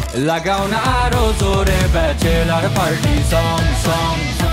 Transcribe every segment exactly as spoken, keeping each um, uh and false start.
লাগাও না আরো জোরে bachelor party song song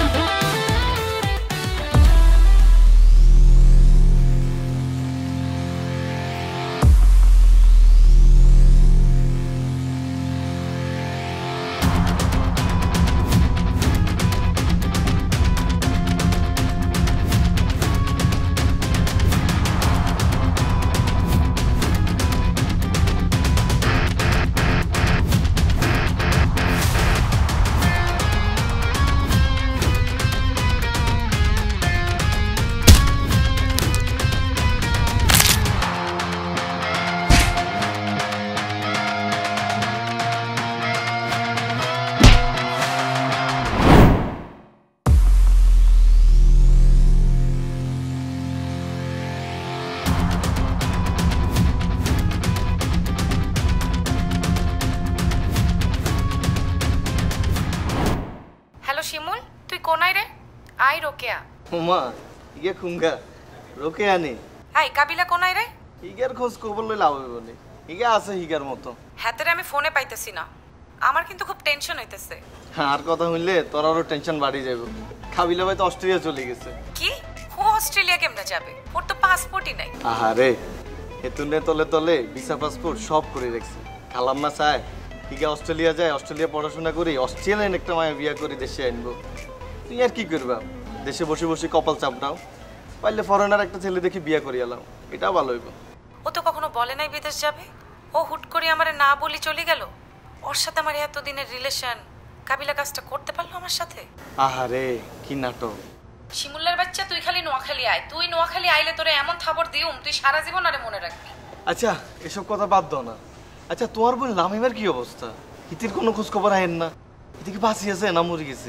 Shimul তুই কোনায় রে আই রোকেয়া ওমা ইগে খুঙ্গা রোকেয়া নে আই কাবিলা কোনায় রে ইগের খোঁজ খবর লই লাভ হইব নি ইগে আছে হিগার মতো হাতেরে আমি ফোনে পাইতেছি না আমার কিন্তু খুব টেনশন হইতেছে আর কথা হইলে তোর আরো টেনশন বাড়ি যাইব কাবিলা ভাই তো অস্ট্রেলিয়া চলে গেছে কি ও অস্ট্রেলিয়া কেমনে যাবে ওর তো পাসপোর্টই নাই আহারে হেতুনে তলে তলে ভিসা পাসপোর্ট সব করে রাখছে খালাম্মা চায় ইগে অস্ট্রেলিয়া যায় অস্ট্রেলিয়া পড়াশোনা করি অস্ট্রেলিয়ান একটা মায়া বিয়া করে দেশে আনবো তুই আর কি করবা দেশে বসে বসে কপাল চাপড়াও পাইলে ফরেনার একটা ছেলে দেখি বিয়া করি এলাম এটাও ভালো হইব ও তো কখনো বলে নাই বিদেশ যাবে ও হুট করে আমারে না বলি চলে গেল ওর সাথে আমার এতদিনের রিলেশন কাবিলা কাজটা করতে পারলো আমার সাথে আহারে কি নাটক শিমুলের বাচ্চা তুই খালি নোয়াখালী আয় তুই নোয়াখালী আইলে তোরে এমন থাবর দিউম তুই সারা জীবন আরে মনে রাখবি আচ্ছা এসব কথা বাদ দাও না আচ্ছা তোমার বোন লামিমার কি অবস্থা হিতির কোনো খোঁজ খবর আইন না এদিকে বাঁচি আছে না মরে গেছে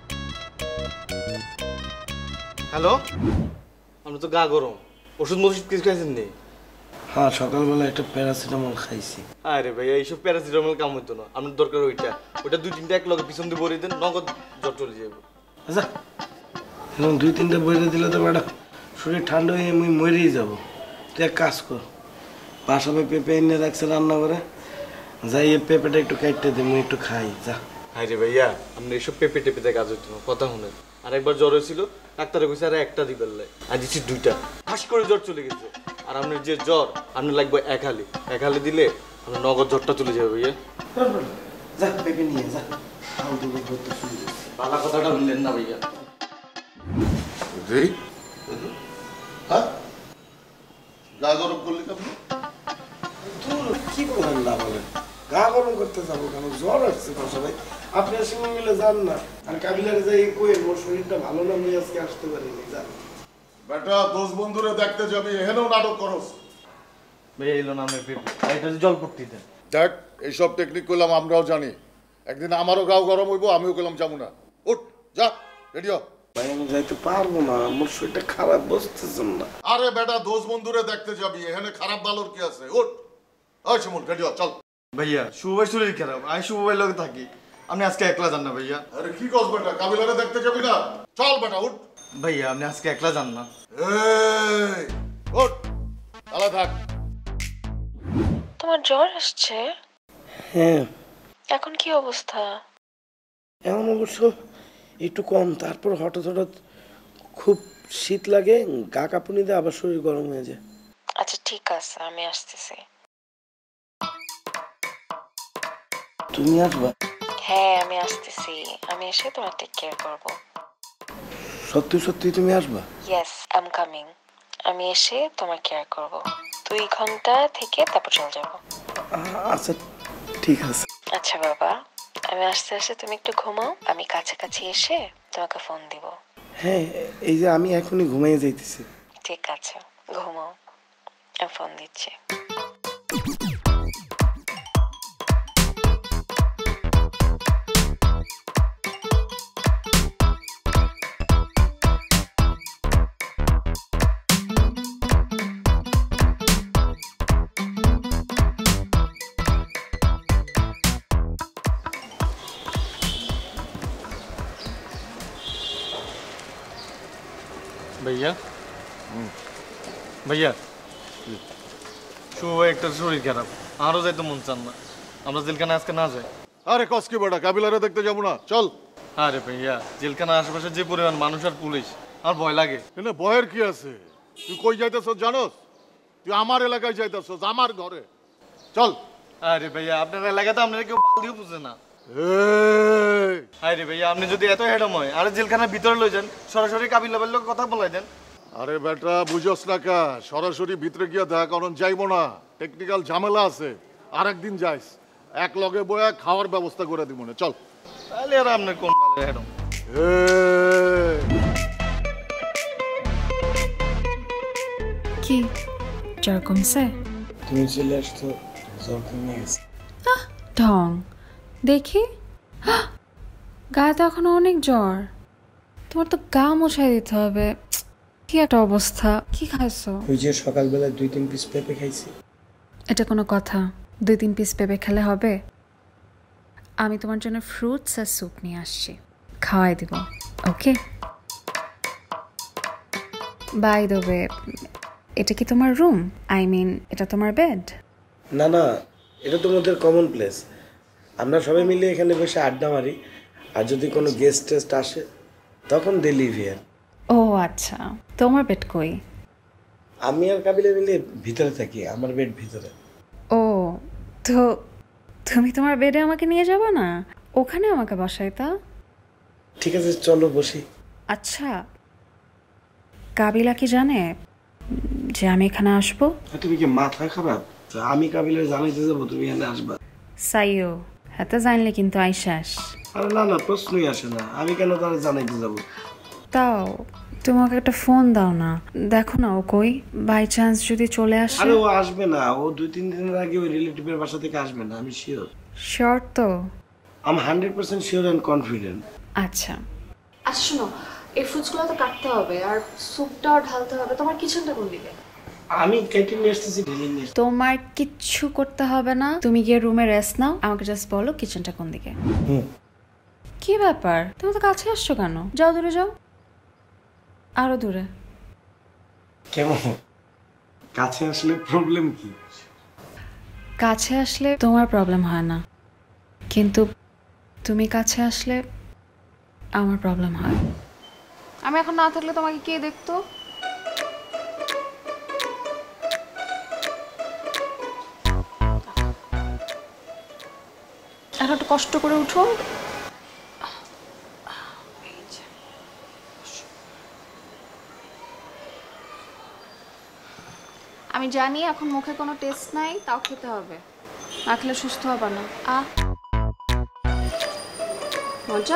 হ্যালো আমি তো গা গরম ওষুধ মষুধ কিছু খাইছেন নি হ্যাঁ সকালবেলা একটা প্যারাসিটামল খাইছি আরে ভাইয়া এইসব প্যারাসিটামল কাম হইতো না আপনার দরকার ওইটা ওইটা দুই তিনটা এক লগে পিছন দিয়ে ভরে দেন নগদ জ্বর চলে যাবে আচ্ছা এরকম দুই তিনটা বইরে দিলে তো ম্যাডাম শরীর ঠান্ডা হয়ে আমি মরেই যাবো তুই এক কাজ কর বাসাবে পেঁপে এনে রাখছে রান্না করে যাই পেঁপেটা একটু কাটতে দে আমি একটু খাই যা হাই রে ভাইয়া আপনি এইসব পেঁপে টেপেতে কাজ হইতো না কথা শুনে আরেকবার জ্বর হয়েছিল ডাক্তারে কইছে আরে একটা দিবেন লাই আর দিচ্ছি দুইটা ঠাস করে জ্বর চলে গেছে আর আপনার যে জ্বর আপনার লাগবে এক হালি এক হালি দিলে আপনার নগদ জ্বরটা চলে যাবে ভাইয়া যা পেঁপে নিয়ে যা খাও দেবো ধরতে শুরু করছি পালা কথাটা বললেন না ভাইয়া রে হ্যাঁ গা গরম করলি কেমন কি বলেন না বলেন গা গরম করতে যাবো কেন জ্বর আসছে তো সবাই আপনি সঙ্গে মিলে যান না আর কাবিলারে যাই কই মোর শরীরটা ভালো না আমি আজকে আসতে পারিনি যান বেটা দোষ বন্ধুরে দেখতে যাবি এখানেও নাটক করস ভাইয়া এলো না আমার পেঁপে এটা জল পড়তে দেন দেখ এইসব টেকনিক করলাম আমরাও জানি একদিন আমারও গাও গরম হইব আমিও করলাম যাবো না উঠ যা রেডিও ভাই আমি যাইতে পারবো না মোর শরীরটা খারাপ বসতেছেন না আরে বেটা দোষ বন্ধুরে দেখতে যাবি এখানে খারাপ ভালোর কি আছে উঠ ওই শিমুল রেডিও চল ভাইয়া শুভ ভাই শরীর খারাপ আমি শুভ ভাই লগে থাকি আপনি আজকে একলা যান না ভাইয়া আরে কি কস বেটা কাবিলারে দেখতে যাবি না চল বেটা উঠ ভাইয়া আপনি আজকে একলা যান না এই উঠ তালা থাক তোমার জ্বর আসছে হ্যাঁ এখন কি অবস্থা এমন অবশ্য একটু কম তারপর হঠাৎ হঠাৎ খুব শীত লাগে গা কাঁপুনি দিয়ে আবার শরীর গরম হয়ে যায় আচ্ছা ঠিক আছে আমি আসতেছি তুমি আসবা হ্যাঁ আমি আসতেছি আমি এসে তোমার টেক কেয়ার করবো সত্যি সত্যি তুমি আসবা ইয়েস আই এম কামিং আমি এসে তোমার কেয়ার করব দুই ঘন্টা থেকে তারপর চলে যাবো আচ্ছা ঠিক আছে আচ্ছা বাবা আমি আস্তে আস্তে তুমি একটু ঘুমাও আমি কাছাকাছি এসে তোমাকে ফোন দিব হ্যাঁ এই যে আমি এখনই ঘুমাইয়ে যাইতেছি ঠিক আছে ঘুমাও আমি ফোন দিচ্ছি भैया भैया শুভ ভাই একটা শরীর খারাপ আরও যাইতো মন চান না আমরা জেলখানা আজকে না যাই? আরে কস কি বেটা, কাবিলারে দেখতে যাবো না? চল। আরে ভাইয়া জেলখানা আশেপাশে যে পরিমাণ মানুষ আর পুলিশ, আর ভয় লাগে। এনে ভয়ের কি আছে? তুই কই যাইতেছ জানোস? তুই আমার এলাকায় যাইতেছ, আমার ঘরে। চল। আরে ভাইয়া আপনার এলাকাতে আপনারা কেউ বাল দিও বুঝে না। এই আরে ভাইয়া আপনি যদি এত হেডম হয় আরে জেলখানার ভিতরে লই যান, সরাসরি কাবিলা বাল্য কথা বলাই দেন। আরে বেটা বুঝোস না কা, সরাসরি ভিতরে গিয়া দেখা করন যাইবো না, টেকনিক্যাল ঝামেলা আছে। আর একদিন যাইস, এক লগে বয়া খাওয়ার ব্যবস্থা করে দিব না। চল। তাহলে আর আপনার কোন ভালো হেডম? কি জ্বর কমছে? তুমি চলে আসতো, জ্বর কমে গেছে। ঢং দেখি, গায়ে তো এখনো অনেক জ্বর। তোমার তো গা মোছাই দিতে হবে। কি একটা অবস্থা। কি খাইছো? ওই যে সকালবেলা দুই তিন পিস পেঁপে খাইছি। এটা কোনো কথা? দুই তিন পিস পেঁপে খেলে হবে? আমি তোমার জন্য ফ্রুটস আর স্যুপ নিয়ে আসছি, খাওয়াই দিব। ওকে? বাই দ্য ওয়ে, এটা কি তোমার রুম? আই মিন এটা তোমার বেড? না না, এটা তোমাদের কমন প্লেস। আমরা সবাই মিলে এখানে বসে আড্ডা মারি, আর যদি কোনো গেস্ট টেস্ট আসে তখন দে লিভ হিয়ার। ও আচ্ছা, তোমার বেড কই? আমি আর কাবিলা মিলে ভিতরে থাকি, আমার বেড ভিতরে। ও তো তুমি তোমার বেডে আমাকে নিয়ে যাবে না? ওখানে আমাকে বসাইতা। ঠিক আছে চলো বসি। আচ্ছা, কাবিলা কি জানে যে আমি এখানে আসবো? তুমি কি মাথা খারাপ? আমি কাবিলার জানাইতে যাবো তুমি এখানে আসবা? সাইও হাতে জানলে কিন্তু আইসাস। আরে না না, প্রশ্নই আসে না, আমি কেন তারা জানাইতে যাবো? তাও তুমি ওকে একটা ফোন দাও না, দেখো না ও কই, বাই চান্স যদি চলে আসে। আরে ও আসবে না, ও দুই তিন দিনের আগে ওই রিলেটিভের বাসা থেকে আসবে না, আমি শিওর। শিওর তো? I am hundred percent sure and confident. আচ্ছা আচ্ছা শোনো, এই ফ্রুটসগুলো তো কাটতে হবে আর স্যুপটাও ঢালতে হবে। তোমার কিচেনটা কোন দিকে? আমি কেটে নিয়ে আসতেছি, ঢেলে নিয়ে আসতেছি। তোমার কিচ্ছু করতে হবে না, তুমি গিয়ে রুমে রেস্ট নাও, আমাকে জাস্ট বলো কিচেনটা কোন দিকে। হুম। কি ব্যাপার, তুমি তো কাছে আসছো কেন? যাও দূরে যাও, আরো দূরে। কেমন কাছে আসলে প্রবলেম কি? কাছে আসলে তোমার প্রবলেম হয় না, কিন্তু তুমি কাছে আসলে আমার প্রবলেম হয়। আমি এখন না থাকলে তোমাকে কে দেখতো? এখন একটু কষ্ট করে উঠো। আমি জানি এখন মুখে কোনো টেস্ট নাই, তাও খেতে হবে, না খেলে সুস্থ হবে না। আ মজা।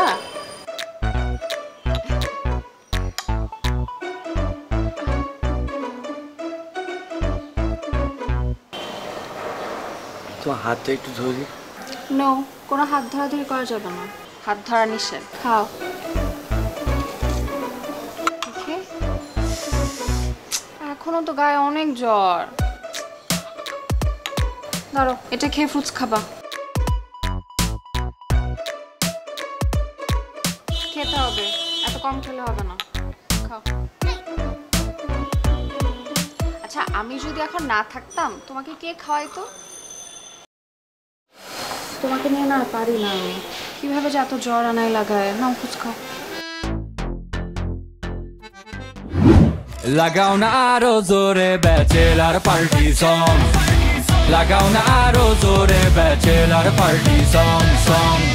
তো হাতটা একটু ধরি। নো, কোনো হাত ধরাধরি করা যাবে না, হাত ধরা নিষেধ। খাও। এখনো তো গায়ে অনেক জ্বর। ধরো এটা খেয়ে ফ্রুটস খাবা। খেতে হবে, এত কম খেলে হবে না, খাও। আচ্ছা আমি যদি এখন না থাকতাম তোমাকে কে খাওয়াইতো? তোমাকে নিয়ে না পারি না আমি, কিভাবে যে এত জ্বর আনাই লাগায়। নাও ফ্রুটস খাও। লাগাও না আরো জোরে ব্যাচেলার পার্টি সং, লাগাও না আরো জোরে ব্যাচেলার পার্টি সং সং।